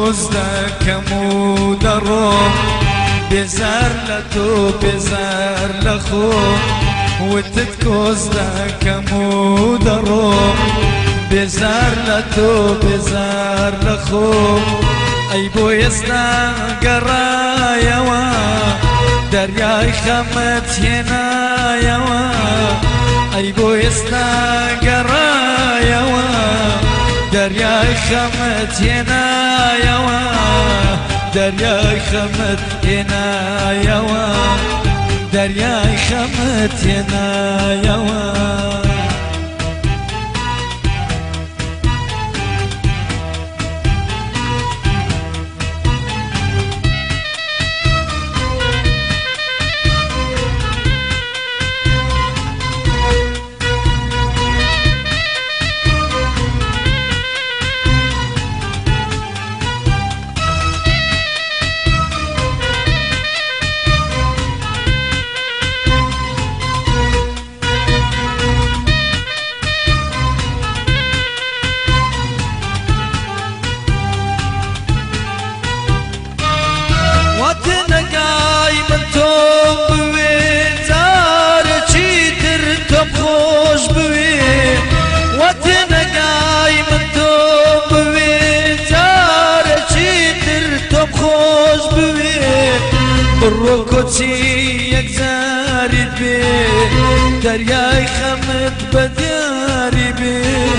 وتتكوز دكم ودروب بزار لتو بزار لخو وتتكوز دكم ودروب بزار لتو بزار لخو اي بو يسنا قرايا درياي خمت هنا يوا اي بو يسنا قرايا درياي خمت هنا يوا درياي خمت هنا يوا درياي خمت هنا يوا بروكوتي يكزاري بي درياي خمت بدياري بي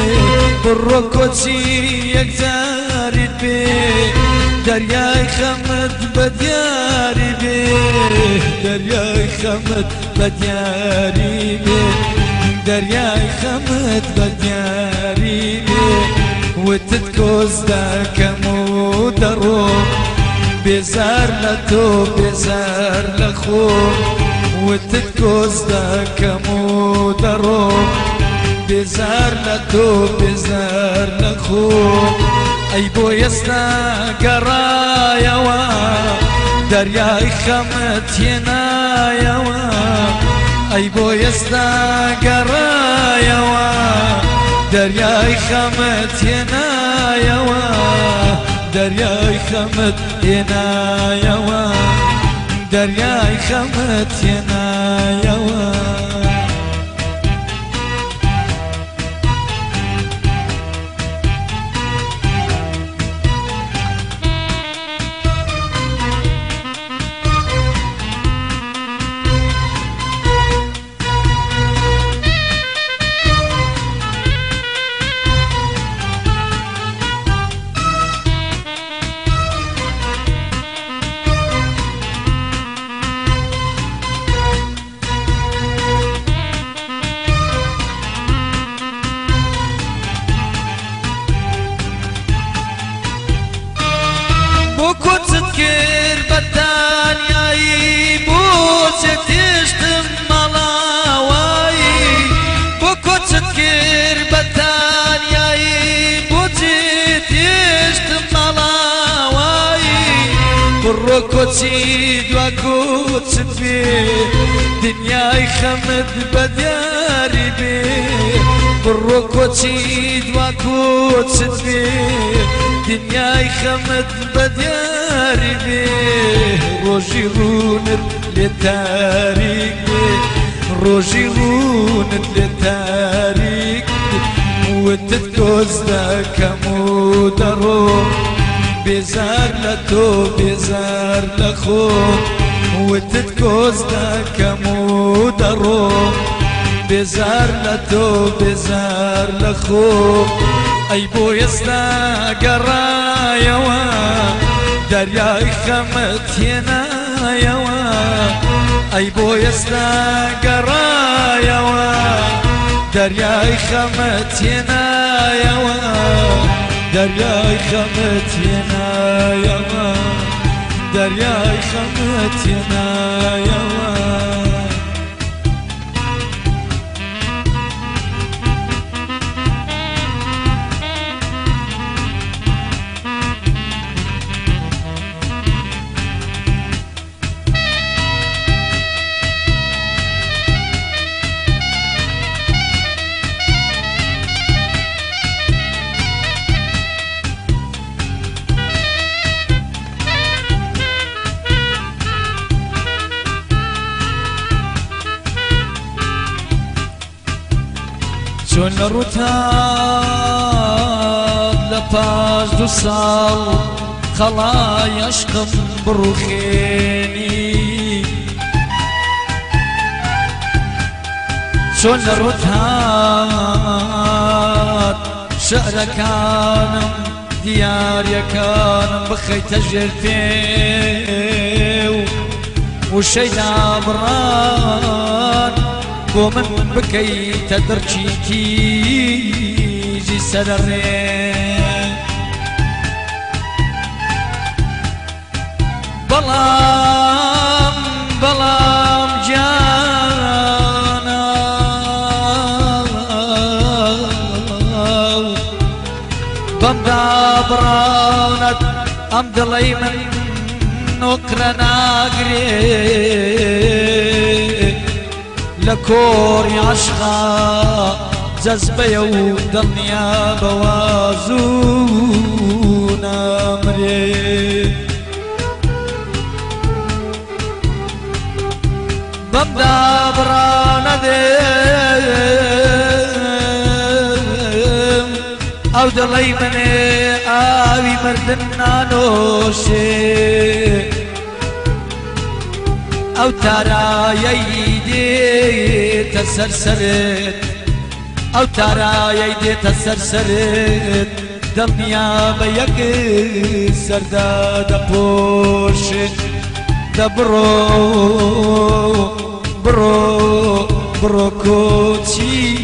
بروكوتي يكزاري بي درياي خمت بدياري بي درياي خمت بدياري بي درياي خمت بدياري بي وتتكوز داكم ودروب بزار لتو بزار لخو وتتكوز داكم ودروب بزار لتو بزار لخو اي بو يسنا قرايا درياي خمت هنا يوا اي بو يسنا قرايا درياي خمت هنا يوا درياي خمت هنا يوا درياي خمت هنا يوا وكتذكر بالتانياي بوسة تشتم ملاواي وكتذكر بالتانياي بوسة تشتم ملاواي بروكوتي دواكوت في دنياي خمد بدياري بي بروكوتي دواكوت في دنياي خمت بدياري بي روجي رونت لتاريك روجي رونت لتاريك وتتكوز داكم ودروب بزار لتو بزار لخو وتتكوز داكم ودروب بزار لتو بزار لخو اي بو يسنا قرايا درياي خمت هنا يوا اي بو يسنا قرايا درياي خمت هنا يوا درياي خمت هنا يوا درياي خمت هنا يوا چۆن لە ڕووتان لە پاش دوو ساڵ خەڵای عەشقم بڕوخێنی چۆن لە ڕووتان شەعرەکانم دیاریەکانم بخەیتە ژێر پێو وشەی نابڕان بۆ من بکەیتە دڕچی تیژی سەرڕێ بەڵام بەڵام گیانە بەم دابڕانت ئەم دڵەی من نۆکرە ناگرێ لە کۆڕی عەشقا جەزبەیە و دڵنیا بەوازوو نامرێ بەم دابڕانە دێم ئەو دڵەی منێ ئاوی مردن نانۆشێ ئەو تارایەی دێتە سەرسەرت ئەو تارایەی دێتە سەرسەرت دڵنیا بە یەک سەردا دەپۆشێت دە بڕۆ بڕۆ بڕۆ کۆچی